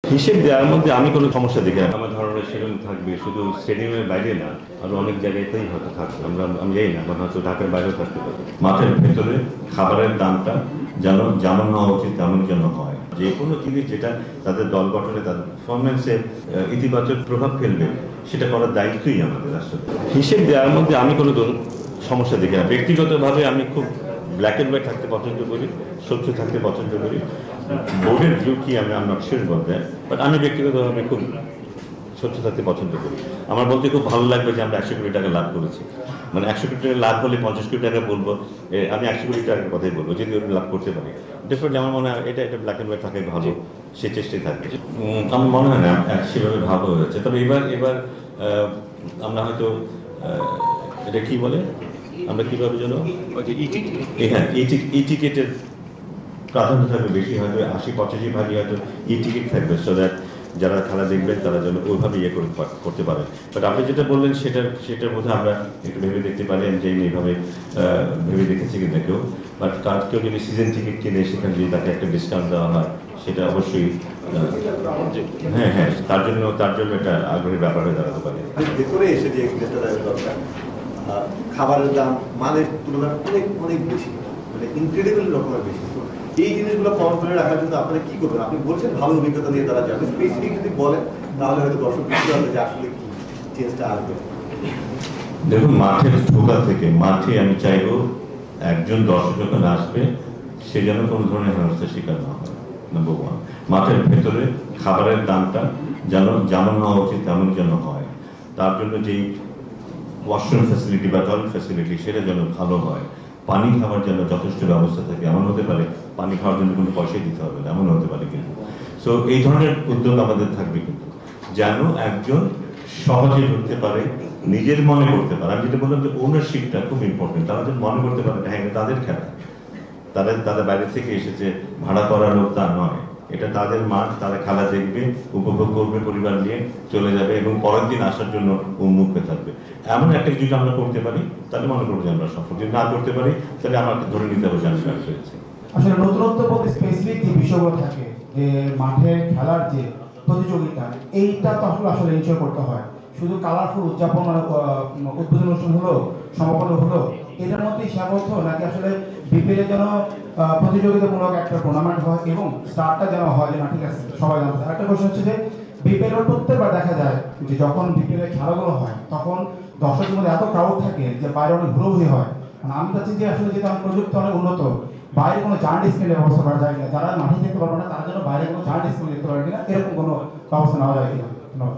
হিসেব দেওয়ার মধ্যে আমি কোনো সমস্যা দেখি না। আমার ধারণা সেরকম থাকবে, শুধু স্টেডিয়ামের বাইরে না, আরো অনেক জায়গাতেই হয়তো থাকবে। আমি জানি না, মানে হয়তো ঢাকার বাইরেও থাকতে পারে। মাঠের ভেতরে খাবারের দামটা যেমন হওয়া উচিত তেমন যেন হয়। যে কোনো জিনিস যেটা তাদের দল গঠনে, তাদের পারফরমেন্সে ইতিবাচক প্রভাব ফেলবে, সেটা করার দায়িত্বই আমাদের আসলে। হিসেব দেওয়ার মধ্যে আমি কোনো সমস্যা দেখি না। ব্যক্তিগতভাবে আমি খুব ব্ল্যাক অ্যান্ড হোয়াইট থাকতে পছন্দ করি, স্বচ্ছ থাকতে পছন্দ করি। বোর্ডের ভিউ কি আমি নট শিওর বলতে, বাট আমি ব্যক্তিগতভাবে খুব স্বচ্ছ থাকতে পছন্দ করি। আমার বলতে খুব ভালো লাগবে যে আমরা 100 কোটি টাকা লাভ করেছি। মানে 100 কোটি টাকা লাভ হলে 50 কোটি টাকা বলবো, আমি 100 কোটি টাকার কথাই বলবো, যদি ওটা লাভ করতে পারি। ডেফিনেটলি আমার মনে হয় এটা ব্ল্যাক অ্যান্ড হোয়াইট থাকাই ভালো, সে চেষ্টাই থাকবে। আমার মনে হয় না সেভাবে ভালো হয়েছে। তবে এবার আমরা হয়তো এটা কি বলে, আমরা কিভাবে যেন হ্যাঁ ই টিকেটের প্রাধান্য থাকবে বেশি, হয়তো 80-85 ভাগই হয়তো ই টিকিট থাকবে, সো দ্যাট যারা খেলা দেখবেন তারা যেন ওইভাবে করতে পারে। বাট আপনি যেটা বললেন সেটার মধ্যে আমরা একটু ভেবে দেখতে পারি, যে এইভাবে ভেবে দেখেছি কিনা কেউ। বাট কেউ যদি সিজন টিকিট কিনে সেখানে যদি তাকে একটা ডিসকাউন্ট দেওয়া হয়, সেটা অবশ্যই হ্যাঁ তার জন্য একটা আগ্রহের ব্যাপার হয়ে দাঁড়াতে পারে। ভেতরে এসে যে দরকার, খাবারের দাম মানের তুলনায় অনেক বেশি, মানে ইনক্রেডিবল রকমের বেশি। এই জিনিসগুলো কম করে রাখার জন্য আপনারা কি করবেন? আপনি বলছেন ভালো অভিজ্ঞতা দিয়ে তারা যাবে, স্পেসিফিক যদি বলেন তাহলে হয়তো দর্শক বুঝতে পারবে যে আসলে কি চেঞ্জটা আসবে। দেখুন, মাঠের ঢোকা থেকে মাঠে আমি চাইবো একজন দর্শক যখন আসবে সে যেন কোনো ধরনের হেনস্থার শিকার না হয়। নম্বর 1, মাঠের ভেতরে খাবারের দামটা যেমন হওয়া উচিত তেমন যেন হয়। তার জন্য যেই ওয়াশরুম ফ্যাসিলিটি বা টয়লেট ফ্যাসিলিটি সেটা যেন ভালো হয়। পানি খাওয়ার জন্য যথেষ্ট ব্যবস্থা থাকে। এমন হতে পারে পানি খাওয়ার জন্য কোনো পয়সাই দিতে হবে না, এমন হতে পারে কিন্তু। সো এই ধরনের উদ্যোগ আমাদের থাকবে, কিন্তু যেন একজন সহজে ঢুকতে পারে, নিজের মনে করতে পারে। আমি যেটা বললাম যে ওনারশিপটা খুব ইম্পর্টেন্ট। তারা যেন মনে করতে পারে হ্যাঁ এটা তাদের খেলা, তাদের বাইরে থেকে এসেছে, ভাড়া করা লোক তা নয়, এটা তাদের মাঠ, তারা খেলা দেখবে, উপভোগ করবে, পরিবার নিয়ে চলে যাবে এবং পরের দিন আসার জন্য উন্মুখ হয়ে থাকবে। এমন একটা কিছু আমরা করতে পারি, তাহলে মনে করবো যে আমরা সফল। যদি না করতে পারি তাহলে আমাকে ধরে নিতে হবে যে আমি ব্যর্থ হয়েছি। আসলে নতুনত্ব বলতে স্পেসিফিক যে বিষয়গুলো থাকে, যে মাঠে খেলার যে প্রতিযোগিতা, এইটা তো আসলে এনশিওর করতে হয়। শুধু কালারফুল উদযাপন উদ্বোধন অনুষ্ঠান হলো, সমাপন হলো, এটার মধ্যেই সীমাবদ্ধ নাকি আসলে বিপিএল যেন প্রতিযোগিতামূলক একটা টুর্নামেন্ট হয় এবং স্টারটা যেন হয়, যে না ঠিক আছে সবাই জানতে। আরেকটা কোশ্চেন হচ্ছে যে বিপিএল প্রত্যেকবার দেখা যায় যে যখন বিপিএল এর খেলাগুলো হয় তখন দর্শকের মধ্যে এত ক্রাউড থাকে যে বাইরে অনেক হুড়োহুড়ি হয়। মানে আমি চাচ্ছি যে আসলে যেটা প্রযুক্তি অনেক উন্নত, বাইরে কোনো জায়ান্ট স্ক্রিনের ব্যবস্থা করা যায় কিনা, যারা মাঠে দেখতে পারবে না তার জন্য বাইরে কোনো জায়ান্ট স্ক্রিন দেখতে পারবে কিনা, এরকম কোনো ব্যবস্থা নেওয়া যায় কিনা।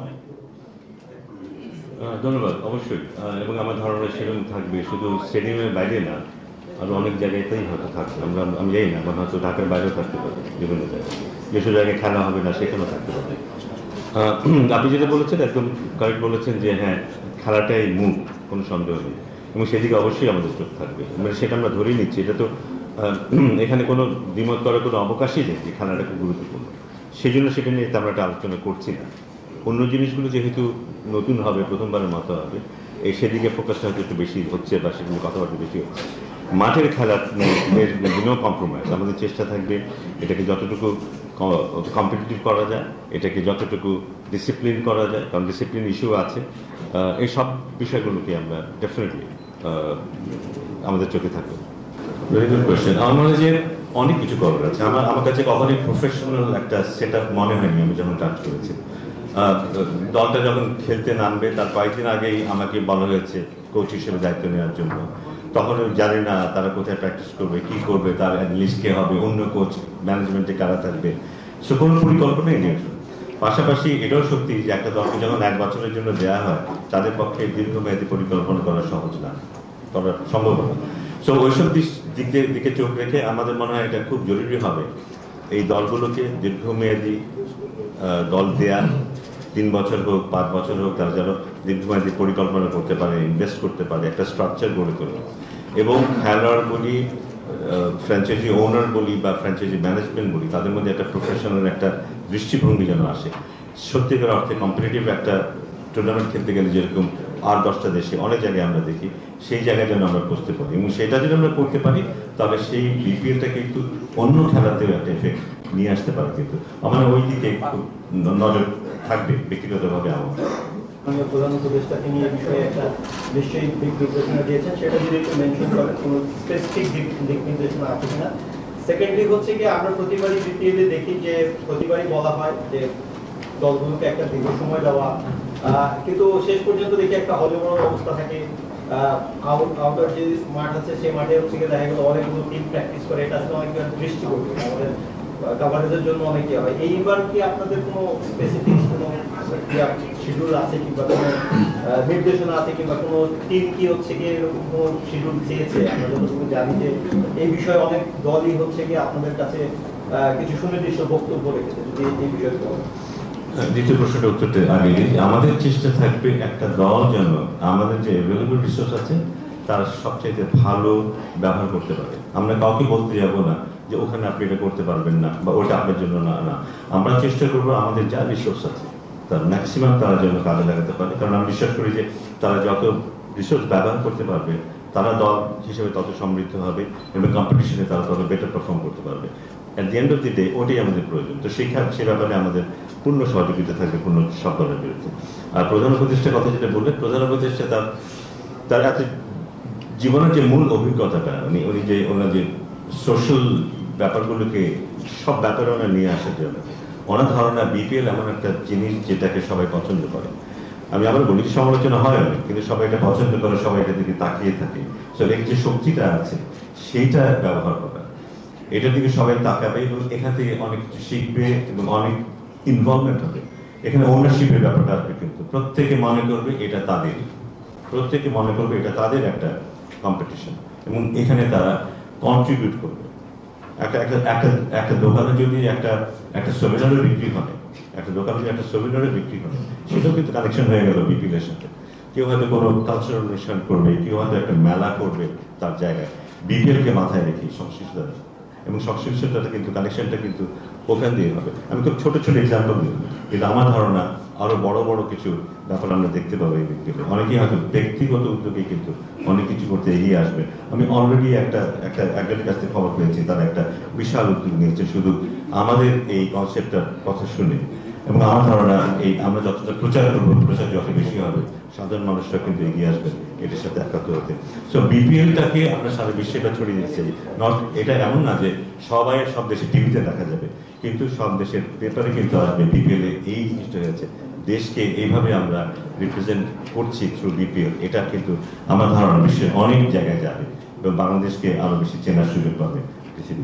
ধন্যবাদ। অবশ্যই, এবং আমার ধারণা সেরকম থাকবে, শুধু স্টেডিয়ামের বাইরে না, আরো অনেক জায়গাতেই হয়তো থাকবে। আমি জানি না, মানে হয়তো ঢাকার বাইরেও থাকতে পারে, বিভিন্ন জায়গায় যেসব জায়গায় খেলা হবে না সেখানেও থাকতে পারে। আপনি যেটা বলেছেন একদম কারেক্ট বলেছেন যে হ্যাঁ খেলাটাই মূল, কোনো সন্দেহ নেই, এবং সেদিকে অবশ্যই আমাদের চোখ থাকবে। মানে সেটা আমরা ধরেই নিচ্ছি, এটা তো এখানে কোনো দ্বিমত করার কোনো অবকাশই নেই যে খেলাটা খুব গুরুত্বপূর্ণ। সেই জন্য সেটা নিয়ে আমরা একটা আলোচনা করছি না। অন্য জিনিসগুলো যেহেতু নতুন হবে, প্রথমবারের মতো হবে, সেদিকে ফোকাসটা হয়তো একটু বেশি হচ্ছে বা সেগুলো কথাবার্তা বেশি হচ্ছে। মাঠের খেলার নো কম্প্রোমাইজ, আমাদের চেষ্টা থাকবে এটাকে যতটুকু কম্পিটিটিভ করা যায়, এটাকে যতটুকু ডিসিপ্লিন করা যায়, কারণ ডিসিপ্লিন ইস্যু আছে। এই সব বিষয়গুলোকে আমরা ডেফিনেটলি আমাদের চোখে থাকবে। Very good question. আমার মনে হয় যে অনেক কিছু করার আছে। আমার কাছে কখনই প্রফেশনাল একটা সেট আপ মনে হয়নি আমি যখন টাচ করেছি। দলটা যখন খেলতে নামবে তার কয়েকদিন আগেই আমাকে বলা হয়েছে কোচ হিসেবে দায়িত্ব নেওয়ার জন্য। তখন জানি না তারা কোথায় প্র্যাকটিস করবে, কি করবে, তার লিস্ট কে হবে, অন্য কোচ ম্যানেজমেন্টে কারা থাকবে, সে কোনো পরিকল্পনাই নেই। পাশাপাশি এটাও সত্যি যে একটা দলকে যখন 1 বছরের জন্য দেওয়া হয়, তাদের পক্ষে দীর্ঘমেয়াদী পরিকল্পনা করা সহজ না, করা সম্ভব না। সো ওইসব দিকে চোখ রেখে আমাদের মনে হয় এটা খুব জরুরি হবে এই দলগুলোকে দীর্ঘমেয়াদী দল দেয়া, 3 বছর হোক 5 বছর হোক, তারা যেন দীর্ঘমেয়াদী পরিকল্পনা করতে পারে, ইনভেস্ট করতে পারে, একটা স্ট্রাকচার গড়ে তোলে। এবং খেলোয়াড় বলি, ফ্র্যাঞ্চাইজি ওনার বলি বা ফ্র্যাঞ্চাইজি ম্যানেজমেন্ট বলি, তাদের মধ্যে একটা প্রফেশনাল একটা দৃষ্টিভঙ্গি যেন আসে। সত্যিকার অর্থে কম্পিটিটিভ একটা টুর্নামেন্ট খেলতে গেলে যেরকম 8-10টা দেশে অনেক জায়গায় আমরা দেখি, সেই জায়গায় যেন আমরা বসতে পারি, এবং সেটা যদি আমরা করতে পারি তাহলে সেই বিপিএলটা কিন্তু অন্য খেলাতেও একটা এফেক্ট নিয়ে আসতে পারে, কিন্তু আমার ওই দিকে একটু নজর থাকবে ব্যক্তিগতভাবে আমার। প্রধান উপদেষ্টাকে নিয়ে বিষয়ে একটা নিশ্চয়ই দিক নির্দেশনা দিয়েছেন, সেটা যদি একটু মেনশন করেন, কোনো স্পেসিফিক দিক নির্দেশনা আছে কিনা। সেকেন্ডলি হচ্ছে কি, আমরা প্রতিবারই বিপিএলে দেখি যে প্রতিবারই বলা হয় যে দলগুলোকে একটা দীর্ঘ সময় দেওয়া, কিন্তু শেষ পর্যন্ত দেখি একটা হজবরল অবস্থা থাকে। আউটডোর যে মাঠ আছে সেই মাঠে হচ্ছে গিয়ে দেখা গেল অনেকগুলো টিম প্র্যাকটিস করে, এটা আসলে অনেক দৃষ্টি করবে আমাদের কাভারেজের জন্য অনেকে হয়। এইবার কি আপনাদের কোনো স্পেসিফিক কোনো শিডিউল আছে কিংবা কোনো নির্দেশনা আছে কিংবা কোনো টিম কি হচ্ছে গিয়ে এরকম কোনো শিডিউল চেয়েছে? আমরা যতটুকু জানি যে এই বিষয়ে অনেক দলই হচ্ছে গিয়ে আপনাদের কাছে কিছু সুনির্দিষ্ট বক্তব্য রেখেছে, যদি এই বিষয়ে দ্বিতীয় প্রশ্নটা উত্তরটা আগে দিই। আমাদের চেষ্টা থাকবে একটা দল যেন আমাদের যে অ্যাভেলেবল রিসোর্স আছে তার সবচাইতে ভালো ব্যবহার করতে পারে। আমরা কাউকে বলতে যাব না যে ওখানে আপনি এটা করতে পারবেন না বা ওটা আপনার জন্য না। না, আমরা চেষ্টা করবো আমাদের যা রিসোর্স আছে তার ম্যাক্সিমাম তারা যেন কাজে লাগাতে পারে, কারণ আমি বিশ্বাস করি যে তারা যত রিসোর্স ব্যবহার করতে পারবে তারা দল হিসেবে তত সমৃদ্ধ হবে এবং কম্পিটিশনে তারা তত বেটার পারফর্ম করতে পারবে। At the end of the day ওটাই আমাদের প্রয়োজন। তো সে ব্যাপারে আমাদের পূর্ণ সহযোগিতা থাকবে পূর্ণ সব দলের বিরুদ্ধে। আর প্রধান উপদেষ্টার কথা যেটা বললেন, প্রধান উপদেষ্টা তার এত জীবনের যে মূল অভিজ্ঞতাটা উনি যে ওনার যে সোশ্যাল ব্যাপারগুলোকে সব ব্যাপারে ওনার নিয়ে আসার জন্য ওনার ধারণা বিপিএল এমন একটা জিনিস যেটাকে সবাই পছন্দ করে। আমি আবার বলি সমালোচনা হয় অনেক, কিন্তু সবাই এটা পছন্দ করে, সবাই এটা দিকে তাকিয়ে থাকে। সো এর যে শক্তিটা আছে সেইটা ব্যবহার করা, এটার দিকে সবাই তাকাবে এবং এখান থেকে অনেক কিছু শিখবে এবং অনেক ইনভলভমেন্ট হবে। এখানে ওনারশিপের ব্যাপারটা আসবে, কিন্তু প্রত্যেকে মনে করবে এটা তাদের, প্রত্যেকে মনে করবে এটা তাদের একটা কম্পিটিশন এবং এখানে তারা কন্ট্রিবিউট করবে। একটা দোকানে যদি একটা সেমিনারে বিক্রি হয়, একটা দোকানে যদি একটা সেমিনারে বিক্রি হয়, সেটাও কিন্তু কানেকশন হয়ে গেল বিপিএলের সাথে। কেউ হয়তো কোনো কালচারাল অনুষ্ঠান করবে, কেউ হয়তো একটা মেলা করবে তার জায়গায়, বিপিএলকে মাথায় রেখে সংশ্লিষ্টতা এবং সংশ্লিষ্টতা কিন্তু কানেকশনটা কিন্তু ওখান দিয়ে হবে। আমি খুব ছোট ছোট এক্সাম্পল দিই, কিন্তু আমার ধারণা আরো বড় বড় কিছু ব্যাপার আমরা দেখতে পাবো এই বিপিএলে। অনেকেই হয়তো ব্যক্তিগত উদ্যোগে কিন্তু অনেক কিছু করতে এগিয়ে আসবে। আমি অলরেডি একজনের কাছ থেকে খবর পেয়েছি, তারা একটা বিশাল উদ্যোগ নিয়েছে শুধু আমাদের এই কনসেপ্টটার কথা শুনে। এবং আমার ধারণা আমরা যতটা প্রচার করবো, প্রচার যত বেশি হবে, সাধারণ মানুষরা কিন্তু এগিয়ে আসবে এটার সাথে একাত্ম হতে। সো বিপিএলটাকে আমরা সারা বিশ্বে এটা ছড়িয়ে দিচ্ছি। এটা এমন না যে সব দেশে টিভিতে দেখা যাবে, কিন্তু সব দেশের পেপারে কিন্তু আসবে বিপিএল এই জিনিসটা হয়েছে, দেশকে এইভাবে আমরা রিপ্রেজেন্ট করছি থ্রু বিপিএল। এটা কিন্তু আমার ধারণা বিশ্বের অনেক জায়গায় যাবে এবং বাংলাদেশকে আরো বেশি চেনার সুযোগ পাবে পৃথিবী।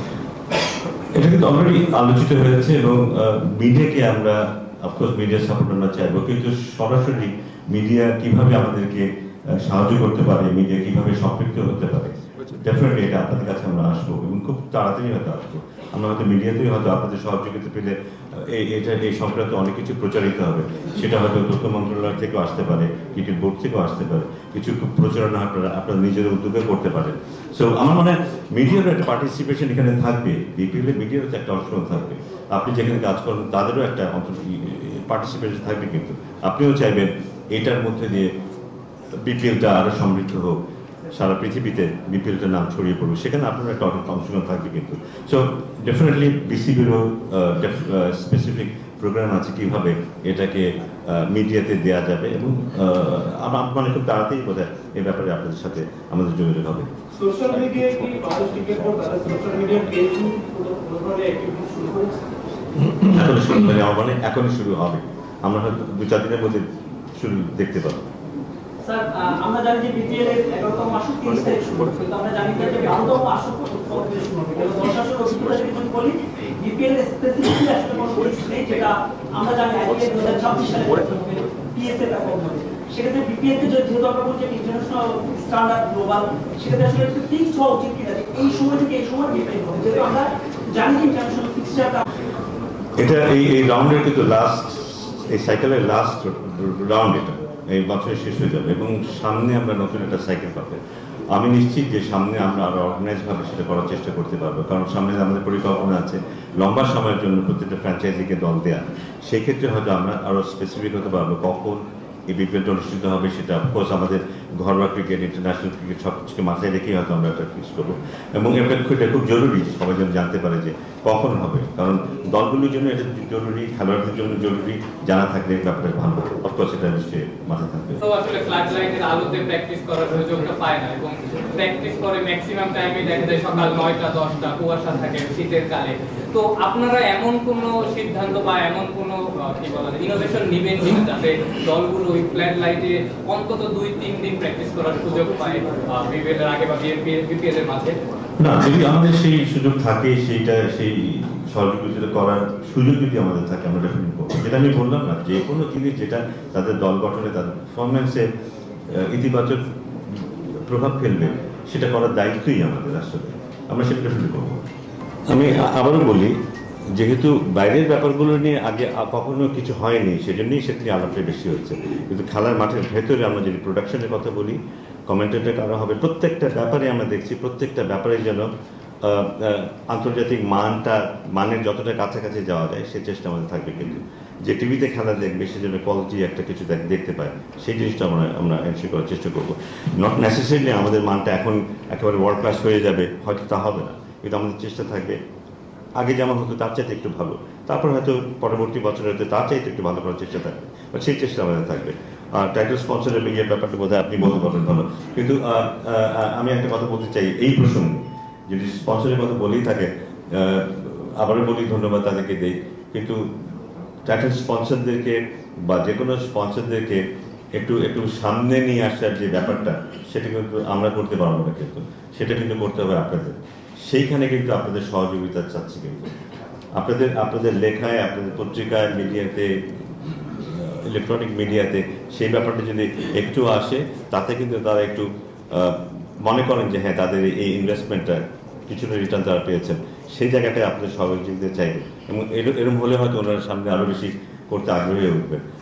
এটা কিন্তু অলরেডি আলোচিত হয়েছে এবং মিডিয়াকে আমরা অফকোর্স মিডিয়ার সাপোর্ট আমরা চাইবো, কিন্তু সরাসরি মিডিয়া কিভাবে আমাদেরকে সাহায্য করতে পারে, মিডিয়া কিভাবে সম্পৃক্ত হতে পারে, ডেফিনেটলি এটা আপনাদের কাছে আমরা আসবো এবং খুব তাড়াতাড়ি হয়তো আসবো। আমরা হয়তো মিডিয়াতেই হয়তো আপনাদের সহযোগিতা পেলে এই সংক্রান্ত অনেক কিছু প্রচারিত হবে। সেটা হয়তো তথ্য মন্ত্রণালয় থেকেও আসতে পারে, ক্রিকেট বোর্ড থেকেও আসতে পারে, কিছু প্রচারণা আপনারা নিজেদের উদ্যোগে করতে পারেন। সো আমার মনে হয় মিডিয়ারও একটা পার্টিসিপেশন এখানে থাকবে, বিপিএলে মিডিয়ারও তো একটা অংশগ্রহণ থাকবে। আপনি যেখানে কাজ করেন তাদেরও একটা পার্টিসিপেশন থাকবে, কিন্তু আপনিও চাইবেন এটার মধ্যে দিয়ে বিপিএলটা আরো সমৃদ্ধ হোক, সারা পৃথিবীতে বিপিএলটার নাম ছড়িয়ে পড়বে, সেখানে আপনার একটা অংশগ্রহণ থাকবে কিন্তু। সো ডেফিনেটলি বিসিবিরও স্পেসিফিক প্রোগ্রাম আছে কিভাবে এটাকে মিডিয়াতে দেওয়া যাবে এবং আমার মানে খুব তাড়াতাড়ি বোধহয় এই ব্যাপারে আপনাদের সাথে আমাদের যোগাযোগ হবে। সোশ্যাল মিডিয়ায় কি বাংলাদেশ ক্রিকেট বোর্ড তারা সোশ্যাল মিডিয়ার পেজ কোনোভাবে অ্যাক্টিভিটি শুরু করেছে? এখন শুরু মানে আমার মানে এখনই শুরু হবে, আমরা হয়তো 2-4 দিনের মধ্যে শুরু দেখতে পাবো। স্যার, আমরা জানি যে বিপিএল এর 11তম আসর 30 তারিখ শুরু হবে, কিন্তু আমরা জানি যে 12তম আসর কত থেকে শুরু হবে। এবং 10 আসর অভিজ্ঞতা থেকে যদি বলি, বিপিএল এর স্পেসিফিকলি আসলে কোনো ফিক্স নেই, যেটা আমরা জানি আইপিএল 2026 সালে পিএসএ পারফর্ম হবে। সেক্ষেত্রে বিপিএল কে যেহেতু আমরা বলছি ইন্টারন্যাশনাল স্ট্যান্ডার্ড গ্লোবাল, সেক্ষেত্রে আসলে একটু ফিক্স হওয়া উচিত কিনা যে এই সময় থেকে এই সময় বিপিএল হবে, যেহেতু আমরা জানি যে ইন্টারন্যাশনাল ফিক্সচারটা এটা এই রাউন্ডের কিন্তু লাস্ট, এই সাইকেলের লাস্ট রাউন্ড, এটা এই বছরে শেষ হয়ে যাবে এবং সামনে আমরা নতুন একটা সাইকেল পাবো। আমি নিশ্চিত যে সামনে আমরা আরো অর্গানাইজভাবে সেটা করার চেষ্টা করতে পারবো, কারণ সামনে আমাদের পরিকল্পনা আছে লম্বা সময়ের জন্য প্রত্যেকটা ফ্র্যাঞ্চাইজিকে দল দেওয়া। সেই ক্ষেত্রে হয়তো আমরা আরো স্পেসিফিক হতে পারবো কখন এই বিপিএলটা অনুষ্ঠিত হবে। সেটা অফকোর্স আমাদের ঘরোয়া ক্রিকেট, ইন্টারন্যাশনাল ক্রিকেট সব কিছুকে মাথায় রেখেই হয়তো আমরা একটা ফিক্স করবো। এবং এটা খুব জরুরি সবাই যেন জানতে পারে যে কখন হবে, কারণ দলগুলোর জন্য এটা জরুরি, খেলোয়াড়দের জন্য জরুরি, জানা থাকলে ব্যাপারে ভালো। অফকোর্স এটা নিশ্চয়ই মাথায় থাকবে। তো আসলে ফ্লাড লাইটের আলোতে প্র্যাকটিস করার সুযোগটা পায় না, এবং প্র্যাকটিস করে ম্যাক্সিমাম টাইমে দেখা যায় সকাল 9টা 10টা, কুয়াশা থাকে শীতের কালে। তো আপনারা এমন কোনো সিদ্ধান্ত বা এমন কোনো কি বলা যায় ইনোভেশন নেবেন কিনা যাতে দলগুলো ওই ফ্ল্যাড লাইটে অন্তত 2-3 দিন প্র্যাকটিস করার সুযোগ পায় বিপিএল এর আগে বা বিপিএল এর মাঝে? না, যদি আমাদের সেই সুযোগ থাকে, সেই সহযোগিতা করার সুযোগ যদি আমাদের থাকে, আমরা ডেফিনেটলি করবো। যেটা আমি বললাম না, যে কোনো জিনিস যেটা তাদের দল গঠনে, তাদের পারফরমেন্সে ইতিবাচক প্রভাব ফেলবে, সেটা করার দায়িত্বই আমাদের আসলে, আমরা সেটা ডেফিনেটলি করবো। আমি আবারও বলি, যেহেতু বাইরের ব্যাপারগুলো নিয়ে আগে কখনো কিছু হয়নি, সেজন্যই সেখানে আলাপটা বেশি হচ্ছে। কিন্তু খেলার মাঠের ভেতরে আমরা যদি প্রোডাকশনের কথা বলি, কমেন্টেটর কারা হবে, প্রত্যেকটা ব্যাপারে আমরা দেখছি, প্রত্যেকটা ব্যাপারে যেন আন্তর্জাতিক মানের যতটা কাছাকাছি যাওয়া যায় সেই চেষ্টা আমাদের থাকবে। কিন্তু যে টিভিতে খেলা দেখবে সে যেন কোয়ালিটি একটা কিছু দেখতে পায়, সেই জিনিসটা আমরা এনশিওর করার চেষ্টা করবো। নট নেসেসারিলি আমাদের মানটা এখন একেবারে ওয়ার্ল্ড ক্লাস হয়ে যাবে, হয়তো তা হবে না, কিন্তু আমাদের চেষ্টা থাকবে আগে যেমন হতো তার চাইতে একটু ভালো, তারপর হয়তো পরবর্তী বছরে হয়তো তার চাইতে একটু ভালো করার চেষ্টা থাকবে, বা সেই চেষ্টা আমাদের থাকবে। আর টাইটেল স্পন্সরের ইয়ের ব্যাপারটা বোধহয় আপনি বলতে পারবেন ভালো। কিন্তু আমি একটা কথা বলতে চাই এই প্রসঙ্গে, যদি স্পন্সরের কথা বলেই থাকে, আবারও বলি ধন্যবাদ তাদেরকে দেই, কিন্তু টাইটেল স্পন্সরদেরকে বা যে কোনো স্পন্সরদেরকে একটু সামনে নিয়ে আসার যে ব্যাপারটা, সেটা কিন্তু আমরা করতে পারবো না, কিন্তু সেটা কিন্তু করতে হবে আপনাদের। সেইখানে কিন্তু আপনাদের সহযোগিতা চাচ্ছি, কিন্তু আপনাদের লেখায়, আপনাদের পত্রিকায়, মিডিয়াতে, ইলেকট্রনিক মিডিয়াতে সেই ব্যাপারটা যদি একটু আসে, তাতে কিন্তু তারা একটু মনে করেন যে হ্যাঁ, তাদের এই ইনভেস্টমেন্টটা কিছুটা রিটার্ন তারা পেয়েছেন, সেই জায়গাটায় আপনাদের সহযোগিতা চাইবে, এবং এরকম হলে হয়তো ওনার সামনে আরও বেশি করতে আগ্রহী হয়ে উঠবে।